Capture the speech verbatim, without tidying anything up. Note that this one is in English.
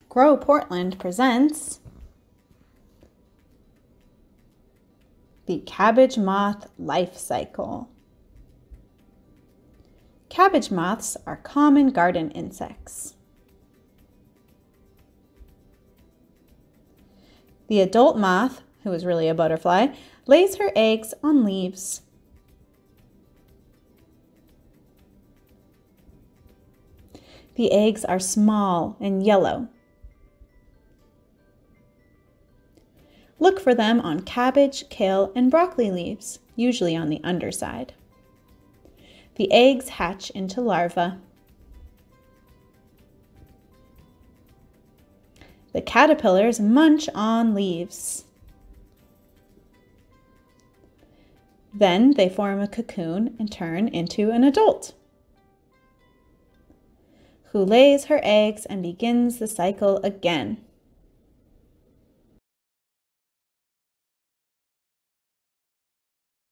Grow Portland presents the cabbage moth life cycle. Cabbage moths are common garden insects. The adult moth, who is really a butterfly, lays her eggs on leaves. The eggs are small and yellow. Look for them on cabbage, kale, and broccoli leaves, usually on the underside. The eggs hatch into larvae. The caterpillars munch on leaves. Then they form a cocoon and turn into an adult, who lays her eggs and begins the cycle again.